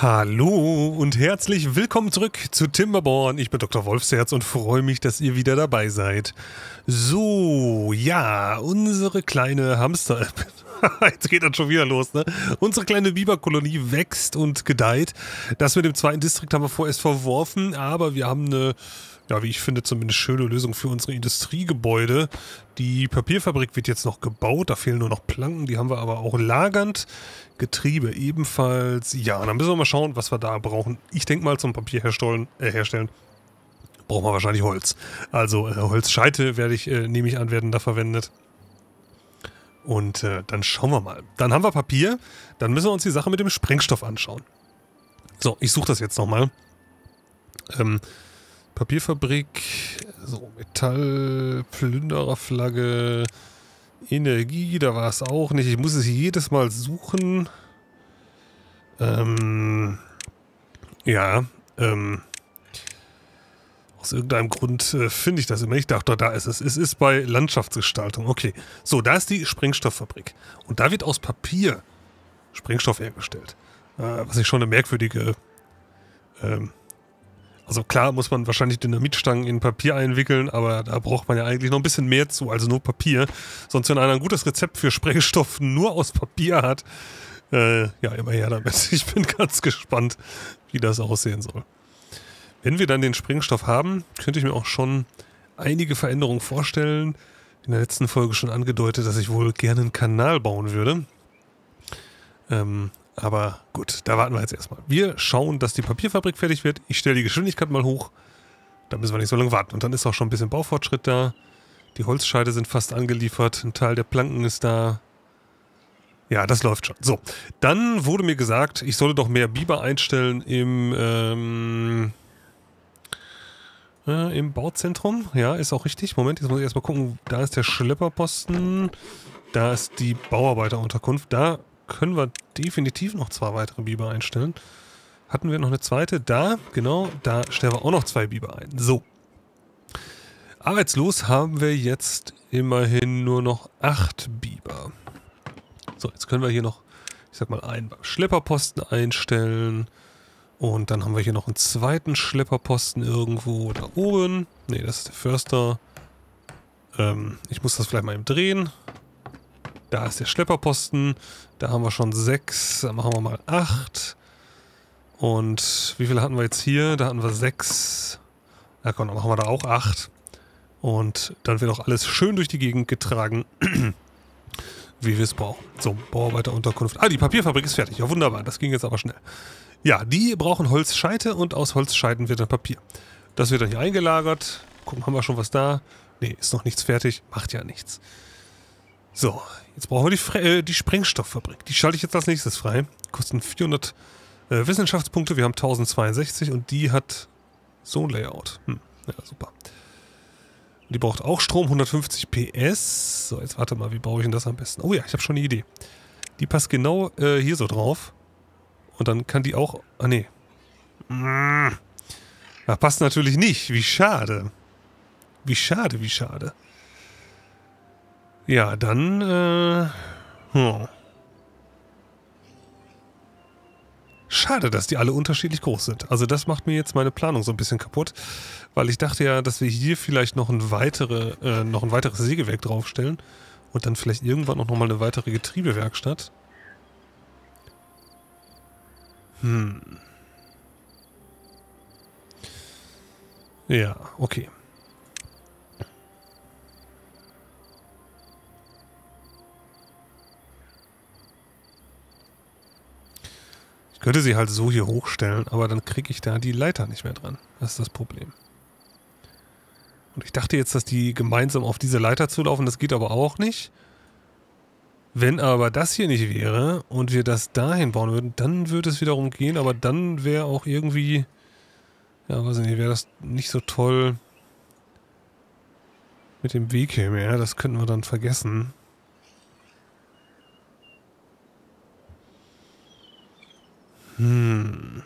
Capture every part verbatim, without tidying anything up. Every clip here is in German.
Hallo und herzlich willkommen zurück zu Timberborn. Ich bin Doktor Wolfsherz und freue mich, dass ihr wieder dabei seid. So, ja, unsere kleine Hamster... Jetzt geht das schon wieder los, ne? Unsere kleine Biberkolonie wächst und gedeiht. Das mit dem zweiten Distrikt haben wir vorerst verworfen, aber wir haben eine, ja, wie ich finde, zumindest schöne Lösung für unsere Industriegebäude. Die Papierfabrik wird jetzt noch gebaut, da fehlen nur noch Planken, die haben wir aber auch lagernd. Getriebe ebenfalls. Ja, dann müssen wir mal schauen, was wir da brauchen. Ich denke mal, zum Papier herstellen, äh, herstellen brauchen wir wahrscheinlich Holz. Also äh, Holzscheite werde ich, äh, nehme ich an, werden da verwendet. Und äh, dann schauen wir mal. Dann haben wir Papier, dann müssen wir uns die Sache mit dem Sprengstoff anschauen. So, ich suche das jetzt nochmal. Ähm, Papierfabrik, so Metall, Plündererflagge, Energie, da war es auch nicht. Ich muss es jedes Mal suchen. Ähm, ja, ähm, aus irgendeinem Grund äh, finde ich das immer. Ich dachte, da ist es. Es ist bei Landschaftsgestaltung. Okay, so, da ist die Sprengstofffabrik. Und da wird aus Papier Sprengstoff hergestellt. Äh, was ich schon eine merkwürdige... Ähm, also klar muss man wahrscheinlich Dynamitstangen in Papier einwickeln, aber da braucht man ja eigentlich noch ein bisschen mehr zu, also nur Papier. Sonst, wenn einer ein gutes Rezept für Sprengstoff nur aus Papier hat, äh, ja, immer her damit. Ich bin ganz gespannt, wie das aussehen soll. Wenn wir dann den Sprengstoff haben, könnte ich mir auch schon einige Veränderungen vorstellen. In der letzten Folge schon angedeutet, dass ich wohl gerne einen Kanal bauen würde. Ähm, aber gut, da warten wir jetzt erstmal. Wir schauen, dass die Papierfabrik fertig wird. Ich stelle die Geschwindigkeit mal hoch. Da müssen wir nicht so lange warten. Und dann ist auch schon ein bisschen Baufortschritt da. Die Holzscheite sind fast angeliefert. Ein Teil der Planken ist da. Ja, das läuft schon. So, dann wurde mir gesagt, ich solle doch mehr Biber einstellen im, ähm, äh, im Bauzentrum. Ja, ist auch richtig. Moment, jetzt muss ich erstmal gucken. Da ist der Schlepperposten. Da ist die Bauarbeiterunterkunft. Da können wir definitiv noch zwei weitere Biber einstellen. Hatten wir noch eine zweite? Da, genau, da stellen wir auch noch zwei Biber ein. So. Arbeitslos haben wir jetzt immerhin nur noch acht Biber. So, jetzt können wir hier noch, ich sag mal, einen Schlepperposten einstellen. Und dann haben wir hier noch einen zweiten Schlepperposten irgendwo da oben. Ne, das ist der Förster. Ähm, ich muss das vielleicht mal eben drehen. Da ist der Schlepperposten. Da haben wir schon sechs. Dann machen wir mal acht. Und wie viele hatten wir jetzt hier? Da hatten wir sechs. Ja komm, dann machen wir da auch acht. Und dann wird auch alles schön durch die Gegend getragen, wie wir es brauchen. So, Bauarbeiterunterkunft. Ah, die Papierfabrik ist fertig. Ja, wunderbar. Das ging jetzt aber schnell. Ja, die brauchen Holzscheite und aus Holzscheiten wird dann Papier. Das wird dann hier eingelagert. Gucken, haben wir schon was da? Ne, ist noch nichts fertig. Macht ja nichts. So, jetzt brauchen wir die, Fre äh, die Sprengstofffabrik. Die schalte ich jetzt als nächstes frei. Kosten vierhundert äh, Wissenschaftspunkte. Wir haben tausendzweiundsechzig und die hat so ein Layout. Hm, ja, super. Die braucht auch Strom, hundertfünfzig P S. So, jetzt warte mal, wie baue ich denn das am besten? Oh ja, ich habe schon eine Idee. Die passt genau äh, hier so drauf. Und dann kann die auch... Ah, nee. Mm. Das passt natürlich nicht. Wie schade. Wie schade, wie schade. Ja, dann... Äh, hm. Schade, dass die alle unterschiedlich groß sind. Also das macht mir jetzt meine Planung so ein bisschen kaputt, weil ich dachte ja, dass wir hier vielleicht noch ein, weitere, äh, noch ein weiteres Sägewerk draufstellen und dann vielleicht irgendwann auch nochmal eine weitere Getriebewerkstatt. Hm. Ja, okay. Ich könnte sie halt so hier hochstellen, aber dann kriege ich da die Leiter nicht mehr dran. Das ist das Problem. Und ich dachte jetzt, dass die gemeinsam auf diese Leiter zulaufen, das geht aber auch nicht. Wenn aber das hier nicht wäre und wir das dahin bauen würden, dann würde es wiederum gehen, aber dann wäre auch irgendwie, ja, weiß ich nicht, wäre das nicht so toll mit dem Weg hier mehr. Das könnten wir dann vergessen. Hm.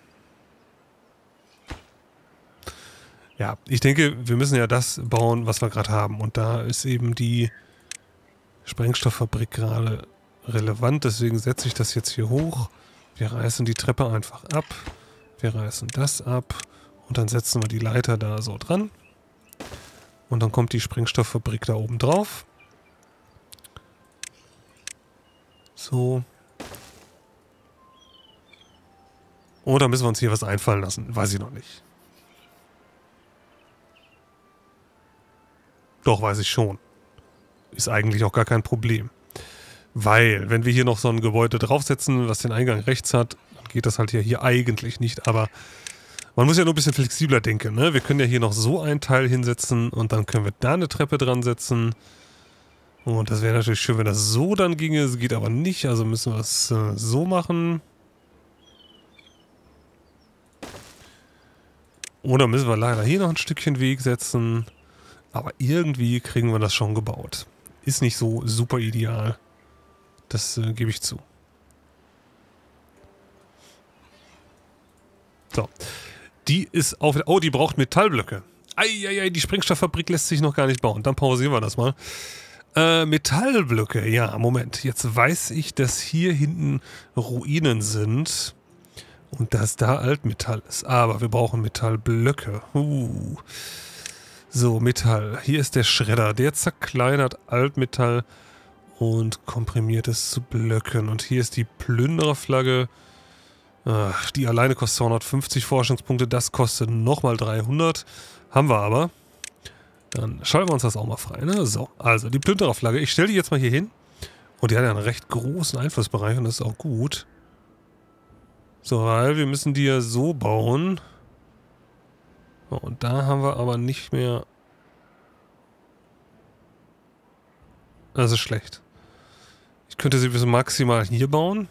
Ja, ich denke, wir müssen ja das bauen, was wir gerade haben. Und da ist eben die Sprengstofffabrik gerade relevant. Deswegen setze ich das jetzt hier hoch. Wir reißen die Treppe einfach ab. Wir reißen das ab. Und dann setzen wir die Leiter da so dran. Und dann kommt die Sprengstofffabrik da oben drauf. So. Oder müssen wir uns hier was einfallen lassen? Weiß ich noch nicht. Doch, weiß ich schon. Ist eigentlich auch gar kein Problem. Weil, wenn wir hier noch so ein Gebäude draufsetzen, was den Eingang rechts hat, dann geht das halt hier, hier eigentlich nicht. Aber man muss ja nur ein bisschen flexibler denken, ne? Wir können ja hier noch so ein Teil hinsetzen und dann können wir da eine Treppe dran setzen. Und das wäre natürlich schön, wenn das so dann ginge. Es geht aber nicht, also müssen wir es äh, so machen. Oder müssen wir leider hier noch ein Stückchen Weg setzen. Aber irgendwie kriegen wir das schon gebaut. Ist nicht so super ideal. Das äh, gebe ich zu. So. Die ist auf... Oh, die braucht Metallblöcke. Eieiei, die Sprengstofffabrik lässt sich noch gar nicht bauen. Dann pausieren wir das mal. Äh, Metallblöcke. Ja, Moment. Jetzt weiß ich, dass hier hinten Ruinen sind. Und dass da Altmetall ist. Aber wir brauchen Metallblöcke. Uh. So, Metall. Hier ist der Schredder. Der zerkleinert Altmetall und komprimiert es zu Blöcken. Und hier ist die Plündererflagge. Ach, die alleine kostet zweihundertfünfzig Forschungspunkte. Das kostet nochmal dreihundert. Haben wir aber. Dann schalten wir uns das auch mal frei. Ne? So, also die Plündererflagge. Ich stelle die jetzt mal hier hin. Und die hat ja einen recht großen Einflussbereich und das ist auch gut. So, weil wir müssen die ja so bauen. So, und da haben wir aber nicht mehr... Das ist schlecht. Ich könnte sie bis maximal hier bauen.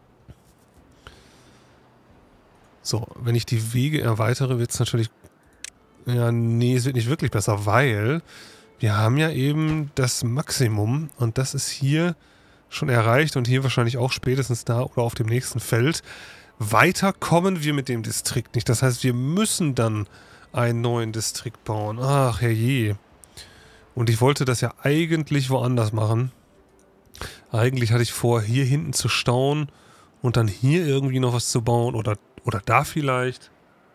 So, wenn ich die Wege erweitere, wird es natürlich... Ja, nee, es wird nicht wirklich besser, weil wir haben ja eben das Maximum und das ist hier schon erreicht und hier wahrscheinlich auch spätestens da oder auf dem nächsten Feld. Weiter kommen wir mit dem Distrikt nicht. Das heißt, wir müssen dann einen neuen Distrikt bauen. Ach, herrje. Und ich wollte das ja eigentlich woanders machen. Eigentlich hatte ich vor, hier hinten zu stauen und dann hier irgendwie noch was zu bauen oder, oder da vielleicht.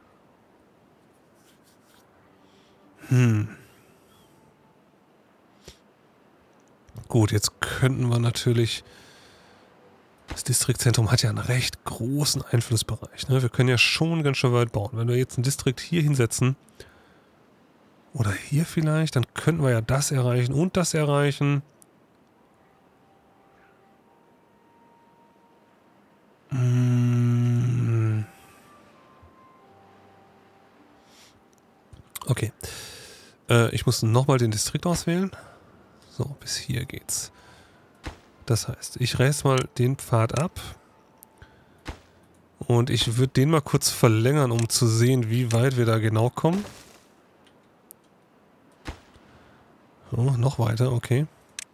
Hm. Gut, jetzt könnten wir natürlich... Das Distriktzentrum hat ja einen recht großen Einflussbereich. Ne? Wir können ja schon ganz schön weit bauen. Wenn wir jetzt einen Distrikt hier hinsetzen oder hier vielleicht, dann könnten wir ja das erreichen und das erreichen. Hm. Okay. Äh, ich muss nochmal den Distrikt auswählen. So, bis hier geht's. Das heißt, ich reiß mal den Pfad ab und ich würde den mal kurz verlängern, um zu sehen, wie weit wir da genau kommen. So, noch weiter, okay.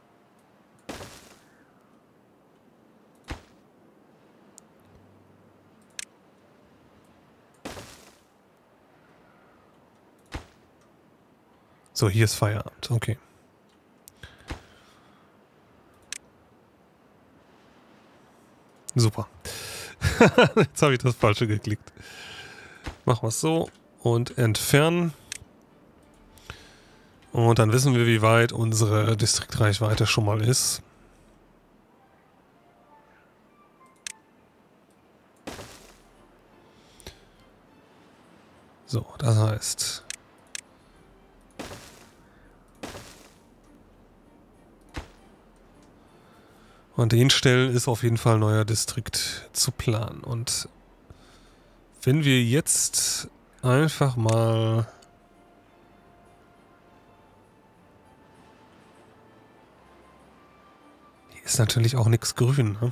So, hier ist Feierabend, okay. Super. Jetzt habe ich das Falsche geklickt. Machen wir es so und entfernen. Und dann wissen wir, wie weit unsere Distriktreichweite schon mal ist. So, das heißt... An den Stellen ist auf jeden Fall ein neuer Distrikt zu planen. Und wenn wir jetzt einfach mal... Hier ist natürlich auch nichts grün, ne?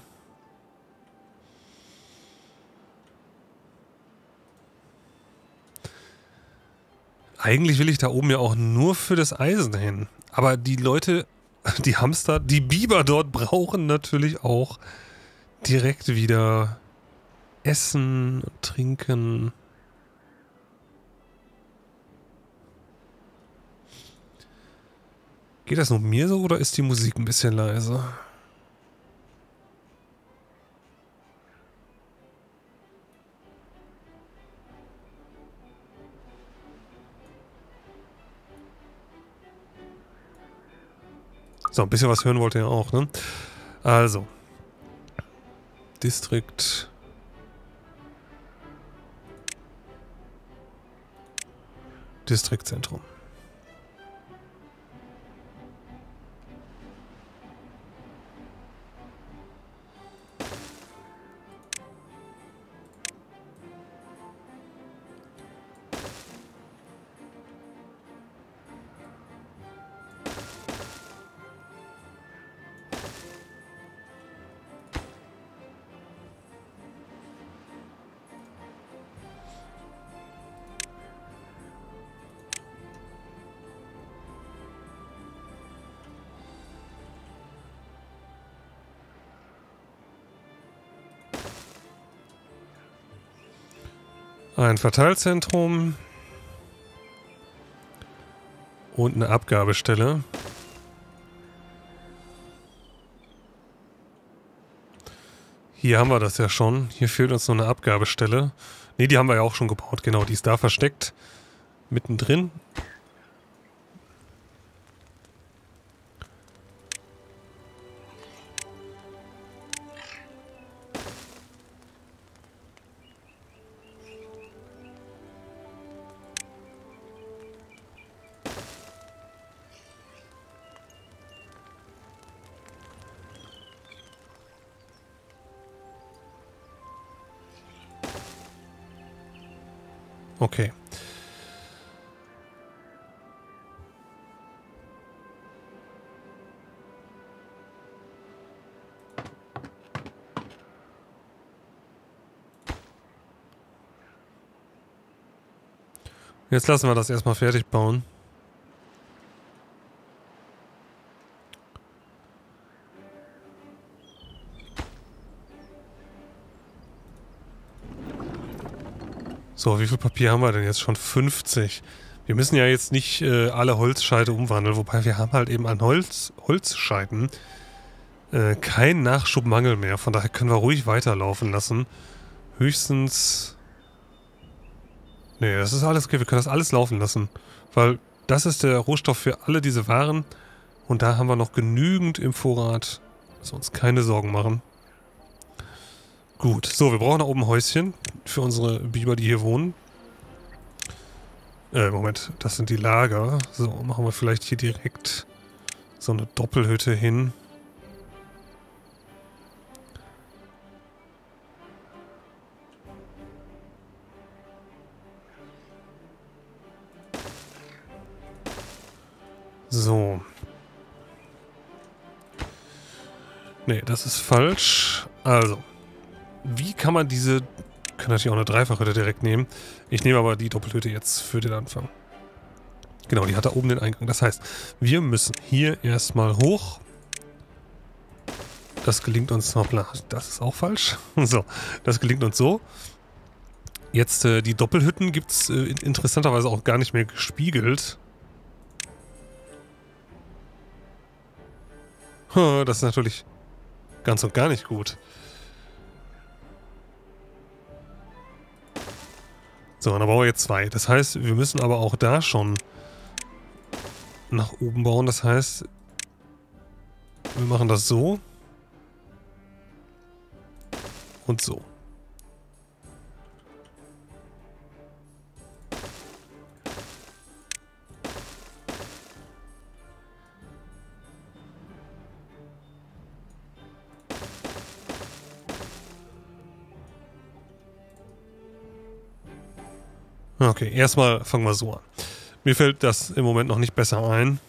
Eigentlich will ich da oben ja auch nur für das Eisen hin. Aber die Leute... Die Hamster, die Biber dort brauchen natürlich auch direkt wieder Essen, Trinken. Geht das nur mir so oder ist die Musik ein bisschen leise? So, ein bisschen was hören wollt ihr ja auch, ne? Also. Distrikt. Distriktzentrum. Ein Verteilzentrum und eine Abgabestelle. Hier haben wir das ja schon. Hier fehlt uns noch eine Abgabestelle. Ne, die haben wir ja auch schon gebaut. Genau, die ist da versteckt. Mittendrin. Okay. Jetzt lassen wir das erstmal fertig bauen. So, wie viel Papier haben wir denn jetzt schon? fünfzig. Wir müssen ja jetzt nicht äh, alle Holzscheite umwandeln, wobei wir haben halt eben an Holz, Holzscheiten äh, keinen Nachschubmangel mehr. Von daher können wir ruhig weiterlaufen lassen. Höchstens... Nee, das ist alles okay. Wir können das alles laufen lassen. Weil das ist der Rohstoff für alle diese Waren. Und da haben wir noch genügend im Vorrat, dass wir uns keine Sorgen machen. Gut, so, wir brauchen da oben ein Häuschen für unsere Biber, die hier wohnen. Äh, Moment, das sind die Lager. So, machen wir vielleicht hier direkt so eine Doppelhütte hin. So. Nee, das ist falsch. Also. Wie kann man diese... Ich kann natürlich auch eine Dreifachhütte direkt nehmen. Ich nehme aber die Doppelhütte jetzt für den Anfang. Genau, die hat da oben den Eingang. Das heißt, wir müssen hier erstmal hoch. Das gelingt uns noch... Das ist auch falsch. So, das gelingt uns so. Jetzt äh, die Doppelhütten gibt es äh, interessanterweise auch gar nicht mehr gespiegelt. Das ist natürlich ganz und gar nicht gut. So, dann bauen wir jetzt zwei. Das heißt, wir müssen aber auch da schon nach oben bauen. Das heißt, wir machen das so. Und so. Okay, erstmal fangen wir so an. Mir fällt das im Moment noch nicht besser ein.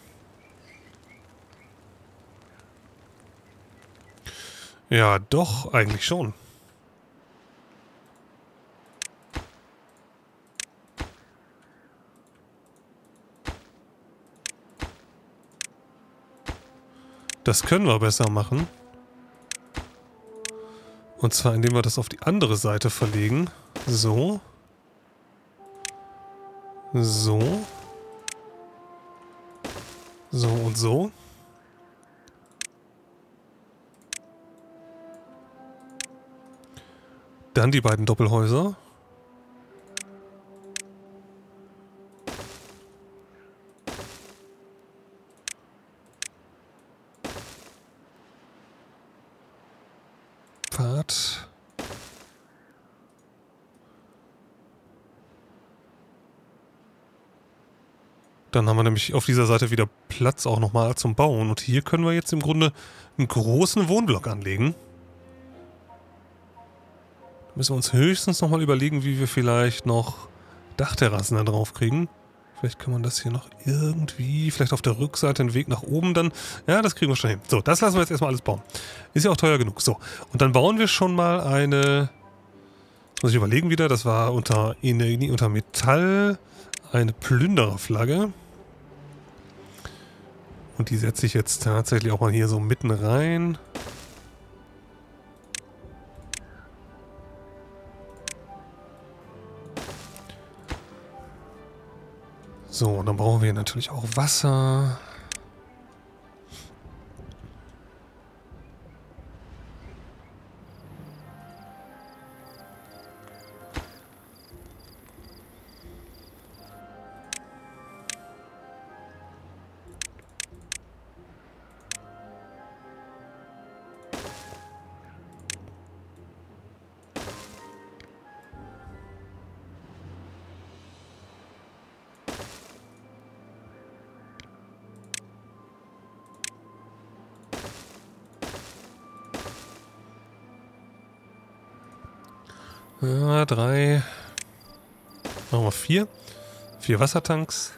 Ja, doch, eigentlich schon. Das können wir besser machen. Und zwar, indem wir das auf die andere Seite verlegen. So. So. So und so. Dann die beiden Doppelhäuser. satt. Dann haben wir nämlich auf dieser Seite wieder Platz auch nochmal zum Bauen. Und hier können wir jetzt im Grunde einen großen Wohnblock anlegen. Da müssen wir uns höchstens nochmal überlegen, wie wir vielleicht noch Dachterrassen da drauf kriegen. Vielleicht kann man das hier noch irgendwie, vielleicht auf der Rückseite einen Weg nach oben dann. Ja, das kriegen wir schon hin. So, das lassen wir jetzt erstmal alles bauen. Ist ja auch teuer genug. So, und dann bauen wir schon mal eine, muss ich überlegen wieder, das war unter Energie, unter Metall, eine Plündererflagge. Und die setze ich jetzt tatsächlich auch mal hier so mitten rein. So, und dann brauchen wir natürlich auch Wasser. Ja, drei. Machen wir vier. Vier Wassertanks.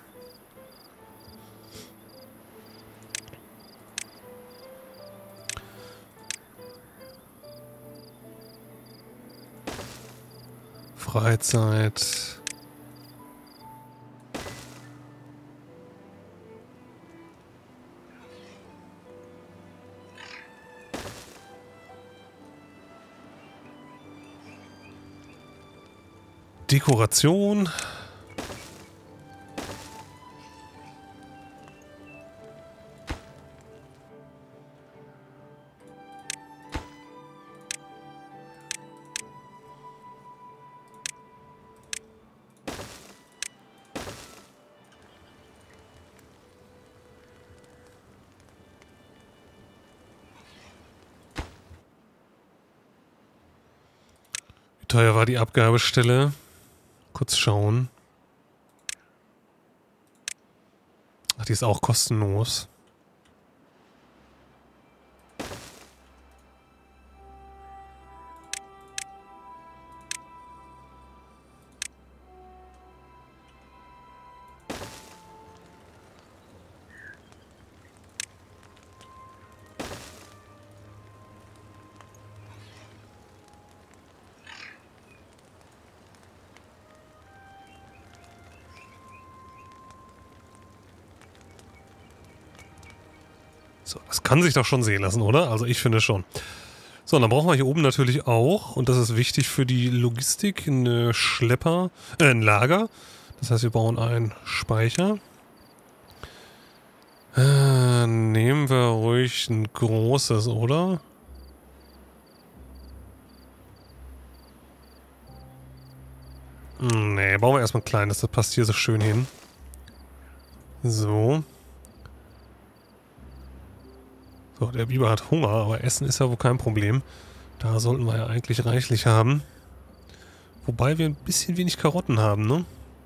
Freizeit. Dekoration. Wie teuer war die Abgabestelle? Kurz schauen. Ach, die ist auch kostenlos. So, das kann sich doch schon sehen lassen, oder? Also ich finde schon. So, und dann brauchen wir hier oben natürlich auch, und das ist wichtig für die Logistik, eine Schlepper, äh, ein Lager. Das heißt, wir bauen einen Speicher. Äh, nehmen wir ruhig ein großes, oder? Hm, nee, bauen wir erstmal ein kleines, das passt hier so schön hin. So. So, der Biber hat Hunger, aber Essen ist ja wohl kein Problem. Da sollten wir ja eigentlich reichlich haben. Wobei wir ein bisschen wenig Karotten haben, ne?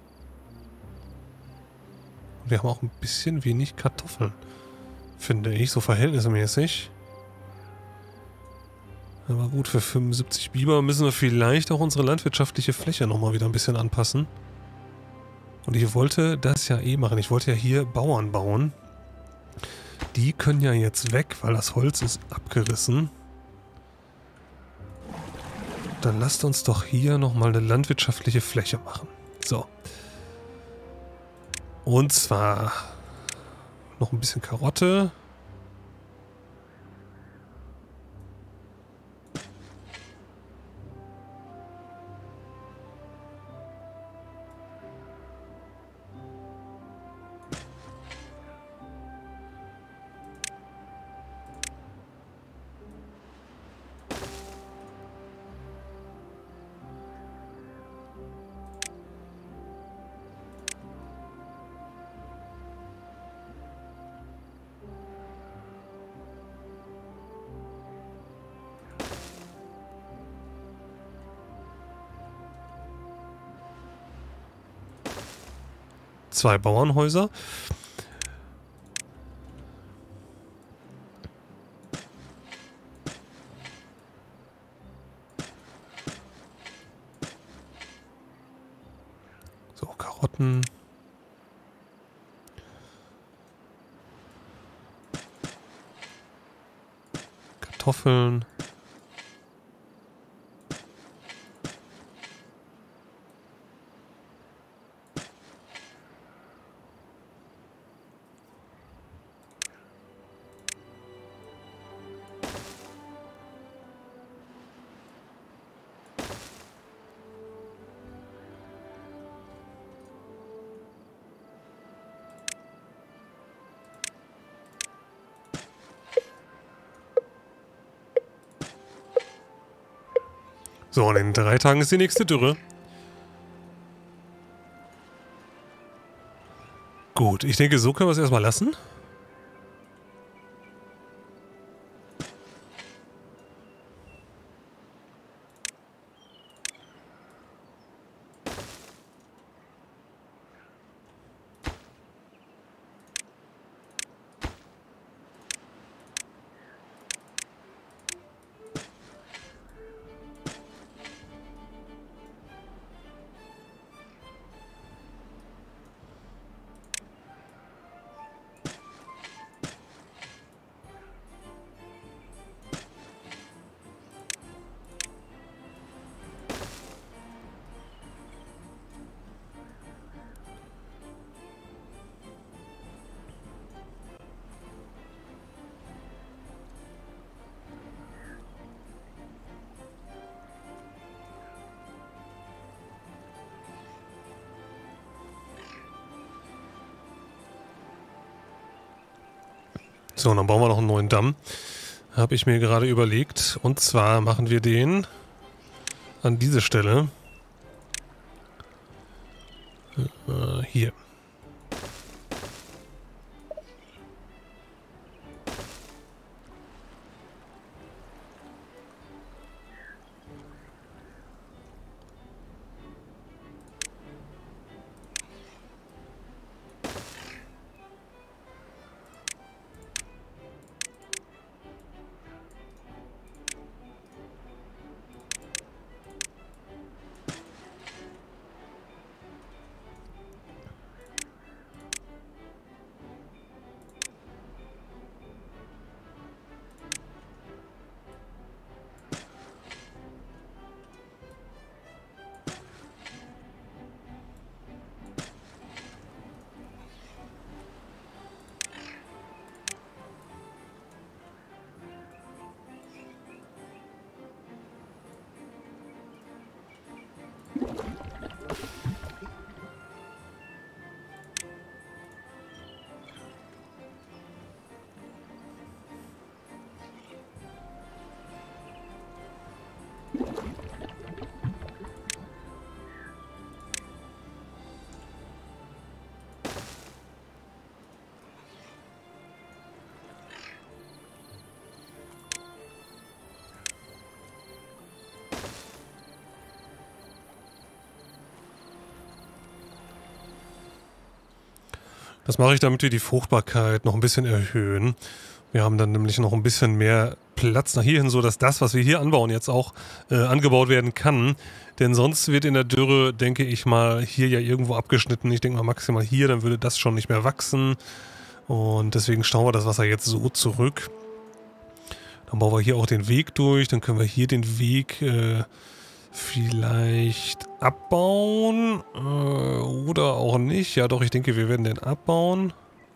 Wir haben auch ein bisschen wenig Kartoffeln. Finde ich, so verhältnismäßig. Aber gut, für fünfundsiebzig Biber müssen wir vielleicht auch unsere landwirtschaftliche Fläche nochmal wieder ein bisschen anpassen. Und ich wollte das ja eh machen. Ich wollte ja hier Bauern bauen. Die können ja jetzt weg, weil das Holz ist abgerissen. Dann lasst uns doch hier nochmal eine landwirtschaftliche Fläche machen. So. Und zwar noch ein bisschen Karotte. zwei Bauernhäuser. So, Karotten. Kartoffeln. So, und in drei Tagen ist die nächste Dürre. Gut, ich denke, so können wir es erstmal lassen. So, und dann bauen wir noch einen neuen Damm. Habe ich mir gerade überlegt. Und zwar machen wir den an diese Stelle. Äh, hier. Das mache ich, damit wir die Fruchtbarkeit noch ein bisschen erhöhen. Wir haben dann nämlich noch ein bisschen mehr Platz nach hierhin, so dass das, was wir hier anbauen, jetzt auch äh, angebaut werden kann. Denn sonst wird in der Dürre, denke ich mal, hier ja irgendwo abgeschnitten. Ich denke mal maximal hier, dann würde das schon nicht mehr wachsen. Und deswegen stauen wir das Wasser jetzt so zurück. Dann bauen wir hier auch den Weg durch. Dann können wir hier den Weg äh, vielleicht abbauen. Äh, oder auch nicht. Ja doch, ich denke, wir werden den abbauen.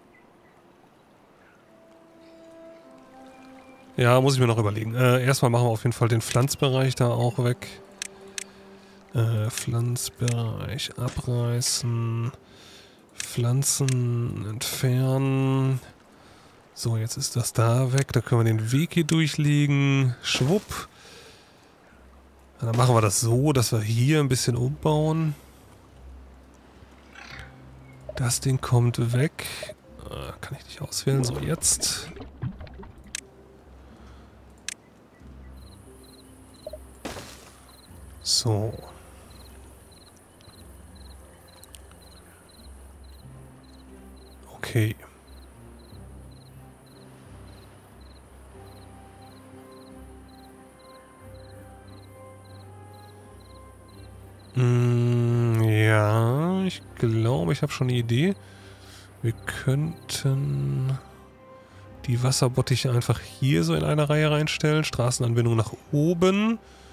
Ja, muss ich mir noch überlegen. Äh, erstmal machen wir auf jeden Fall den Pflanzbereich da auch weg. Äh, Pflanzbereich abreißen. Pflanzen entfernen. So, jetzt ist das da weg. Da können wir den Weg hier durchlegen. Schwupp. Dann machen wir das so, dass wir hier ein bisschen umbauen. Das Ding kommt weg. Äh, kann ich nicht auswählen. So, jetzt. So. Okay. Mm, ja, ich glaube, ich habe schon eine Idee. Wir könnten die Wasserbottiche einfach hier so in eine Reihe reinstellen. Straßenanbindung nach oben.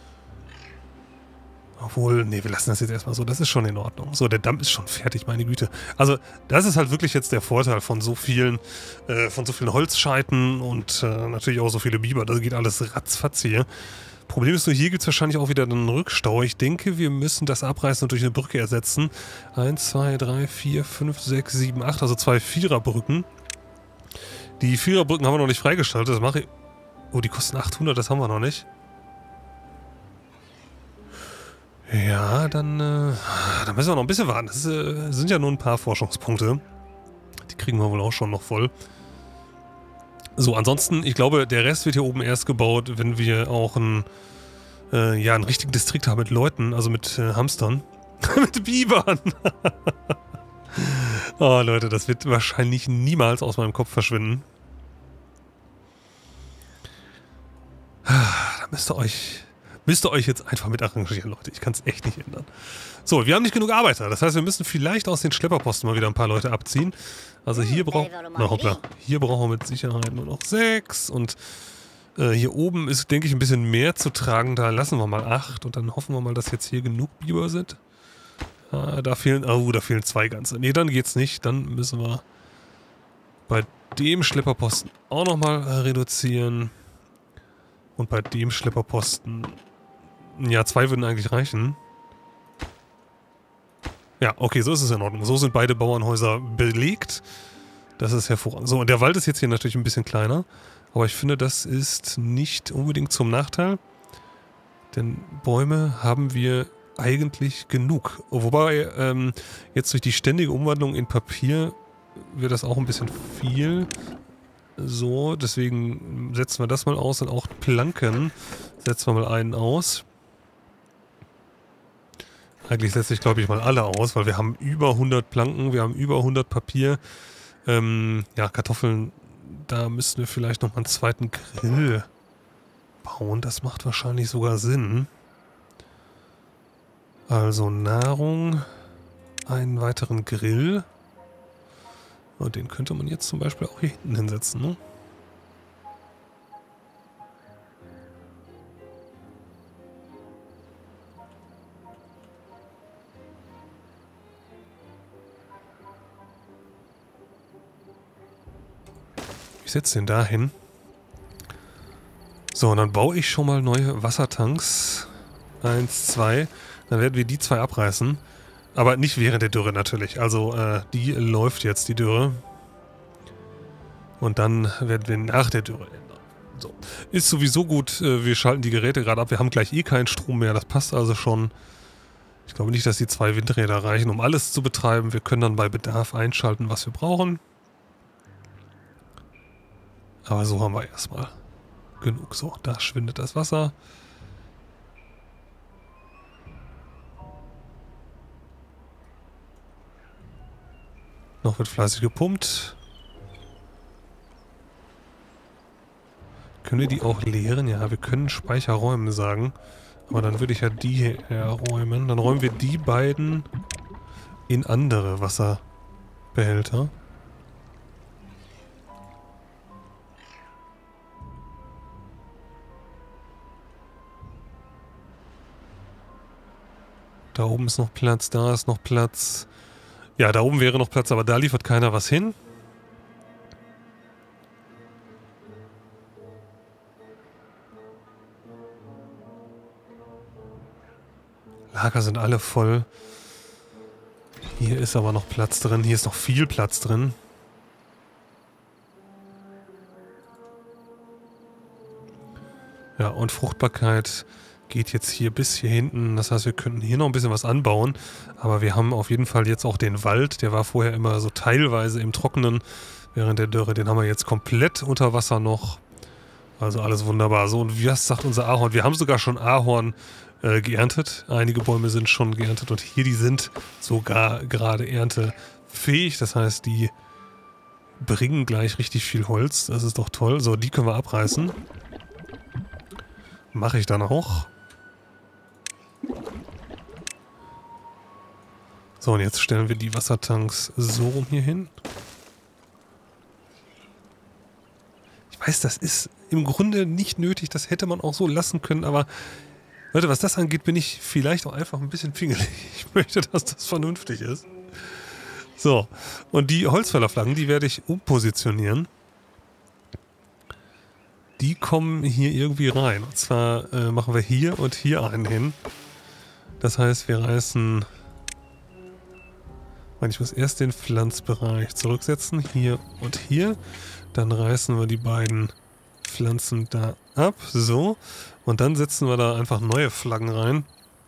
Obwohl, nee, wir lassen das jetzt erstmal so. Das ist schon in Ordnung. So, der Damm ist schon fertig, meine Güte. Also, das ist halt wirklich jetzt der Vorteil von so vielen, äh, von so vielen Holzscheiten und äh, natürlich auch so viele Biber. Das geht alles ratzfatz hier. Problem ist nur, hier gibt es wahrscheinlich auch wieder einen Rückstau. Ich denke, wir müssen das abreißen und durch eine Brücke ersetzen. Eins, zwei, drei, vier, fünf, sechs, sieben, acht, also zwei Viererbrücken. Die Viererbrücken haben wir noch nicht freigeschaltet. Das mache ich... Oh, die kosten achthundert, das haben wir noch nicht. Ja, dann, äh, dann müssen wir noch ein bisschen warten. Das äh, sind ja nur ein paar Forschungspunkte. Die kriegen wir wohl auch schon noch voll. So, ansonsten, ich glaube, der Rest wird hier oben erst gebaut, wenn wir auch ein, äh, ja, einen richtigen Distrikt haben mit Leuten, also mit äh, Hamstern. Mit Bibern. Oh, Leute, das wird wahrscheinlich niemals aus meinem Kopf verschwinden. Da müsst ihr euch... Müsst ihr euch jetzt einfach mit arrangieren, Leute. Ich kann es echt nicht ändern. So, wir haben nicht genug Arbeiter. Das heißt, wir müssen vielleicht aus den Schlepperposten mal wieder ein paar Leute abziehen. Also hier brauchen... Na hoppla. Hier brauchen wir mit Sicherheit nur noch sechs. Und äh, hier oben ist, denke ich, ein bisschen mehr zu tragen. Da lassen wir mal acht. Und dann hoffen wir mal, dass jetzt hier genug Biber sind. Ah, da fehlen... Oh, da fehlen zwei ganze. Nee, dann geht's nicht. Dann müssen wir bei dem Schlepperposten auch nochmal äh, reduzieren. Und bei dem Schlepperposten... Ja, zwei würden eigentlich reichen. Ja, okay, so ist es in Ordnung. So sind beide Bauernhäuser belegt. Das ist hervorragend. So, und der Wald ist jetzt hier natürlich ein bisschen kleiner. Aber ich finde, das ist nicht unbedingt zum Nachteil. Denn Bäume haben wir eigentlich genug. Wobei, ähm, jetzt durch die ständige Umwandlung in Papier wird das auch ein bisschen viel. So, deswegen setzen wir das mal aus und auch Planken setzen wir mal einen aus. Eigentlich setze ich, glaube ich, mal alle aus, weil wir haben über hundert Planken, wir haben über hundert Papier. Ähm, ja, Kartoffeln, da müssten wir vielleicht noch mal einen zweiten Grill bauen. Das macht wahrscheinlich sogar Sinn. Also Nahrung, einen weiteren Grill. Und den könnte man jetzt zum Beispiel auch hier hinten hinsetzen, ne? Ich setze den da hin. So, und dann baue ich schon mal neue Wassertanks. Eins, zwei. Dann werden wir die zwei abreißen. Aber nicht während der Dürre natürlich. Also, äh, die läuft jetzt, die Dürre. Und dann werden wir nach der Dürre ändern. So. Ist sowieso gut. Äh, wir schalten die Geräte gerade ab. Wir haben gleich eh keinen Strom mehr. Das passt also schon. Ich glaube nicht, dass die zwei Windräder reichen, um alles zu betreiben. Wir können dann bei Bedarf einschalten, was wir brauchen. Aber so haben wir erstmal genug. So, da schwindet das Wasser. Noch wird fleißig gepumpt. Können wir die auch leeren? Ja, wir können Speicherräume sagen. Aber dann würde ich ja die hier räumen. Dann räumen wir die beiden in andere Wasserbehälter. Da oben ist noch Platz, da ist noch Platz. Ja, da oben wäre noch Platz, aber da liefert keiner was hin. Lager sind alle voll. Hier ist aber noch Platz drin. Hier ist noch viel Platz drin. Ja, und Fruchtbarkeit geht jetzt hier bis hier hinten. Das heißt, wir könnten hier noch ein bisschen was anbauen. Aber wir haben auf jeden Fall jetzt auch den Wald. Der war vorher immer so teilweise im Trockenen während der Dürre. Den haben wir jetzt komplett unter Wasser noch. Also alles wunderbar. So, und was sagt unser Ahorn? Wir haben sogar schon Ahorn äh, geerntet. Einige Bäume sind schon geerntet. Und hier, die sind sogar gerade erntefähig. Das heißt, die bringen gleich richtig viel Holz. Das ist doch toll. So, die können wir abreißen. Mache ich dann auch. So, und jetzt stellen wir die Wassertanks so rum hier hin. Ich weiß, das ist im Grunde nicht nötig. Das hätte man auch so lassen können, aber Leute, was das angeht, bin ich vielleicht auch einfach ein bisschen pingelig. Ich möchte, dass das vernünftig ist. So, und die Holzfällerflaggen, die werde ich umpositionieren. Die kommen hier irgendwie rein. Und zwar äh, machen wir hier und hier einen hin. Das heißt, wir reißen... Ich muss erst den Pflanzbereich zurücksetzen. Hier und hier. Dann reißen wir die beiden Pflanzen da ab. So. Und dann setzen wir da einfach neue Flaggen rein.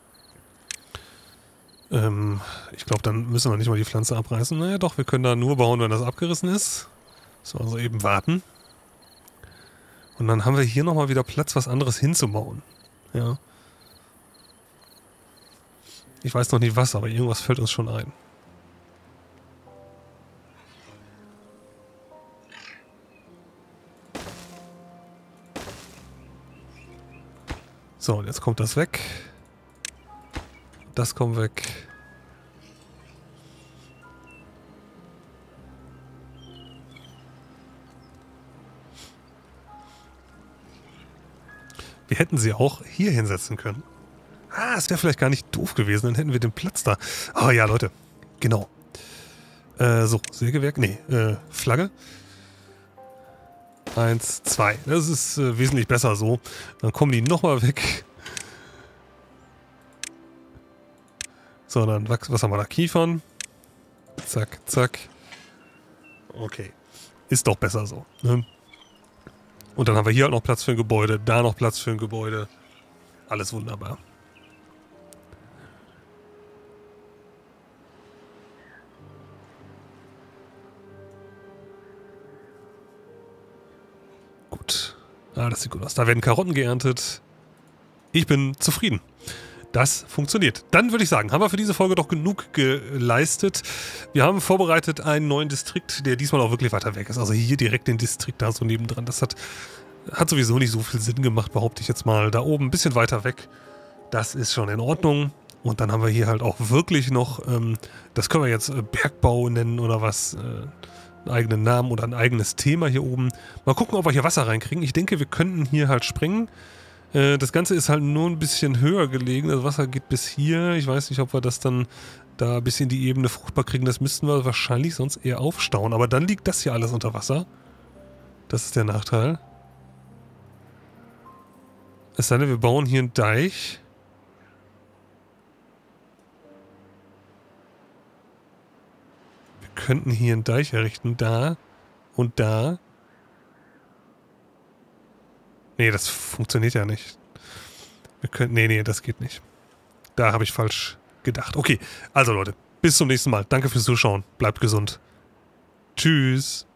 Ähm, ich glaube, dann müssen wir nicht mal die Pflanze abreißen. Naja, doch, wir können da nur bauen, wenn das abgerissen ist. So, also eben warten. Und dann haben wir hier nochmal wieder Platz, was anderes hinzubauen. Ja. Ich weiß noch nicht was, aber irgendwas fällt uns schon ein. So, und jetzt kommt das weg. Das kommt weg. Wir hätten sie auch hier hinsetzen können. Ah, es wäre vielleicht gar nicht doof gewesen, dann hätten wir den Platz da. Oh ja, Leute. Genau. Äh, so, Sägewerk. Nee, äh, Flagge. Eins, zwei. Das ist äh, wesentlich besser so. Dann kommen die nochmal weg. So, dann was, was haben wir da? Kiefern. Zack, zack. Okay. Ist doch besser so. Ne? Und dann haben wir hier halt noch Platz für ein Gebäude. Da noch Platz für ein Gebäude. Alles wunderbar. Gut. Ah, das sieht gut aus. Da werden Karotten geerntet. Ich bin zufrieden. Das funktioniert. Dann würde ich sagen, haben wir für diese Folge doch genug geleistet. Wir haben vorbereitet einen neuen Distrikt, der diesmal auch wirklich weiter weg ist. Also hier direkt den Distrikt da so nebendran. Das hat, hat sowieso nicht so viel Sinn gemacht, behaupte ich jetzt mal. Da oben ein bisschen weiter weg. Das ist schon in Ordnung. Und dann haben wir hier halt auch wirklich noch, ähm, das können wir jetzt äh, Bergbau nennen oder was, äh, einen eigenen Namen oder ein eigenes Thema hier oben. Mal gucken, ob wir hier Wasser reinkriegen. Ich denke, wir könnten hier halt springen. Das Ganze ist halt nur ein bisschen höher gelegen. Das Wasser geht bis hier. Ich weiß nicht, ob wir das dann da bis in die Ebene fruchtbar kriegen. Das müssten wir wahrscheinlich sonst eher aufstauen. Aber dann liegt das hier alles unter Wasser. Das ist der Nachteil. Es sei denn, wir bauen hier einen Deich. Wir könnten hier einen Deich errichten. Da und da. Nee, das funktioniert ja nicht. Wir können, nee, nee, das geht nicht. Da habe ich falsch gedacht. Okay, also Leute, bis zum nächsten Mal. Danke fürs Zuschauen. Bleibt gesund. Tschüss.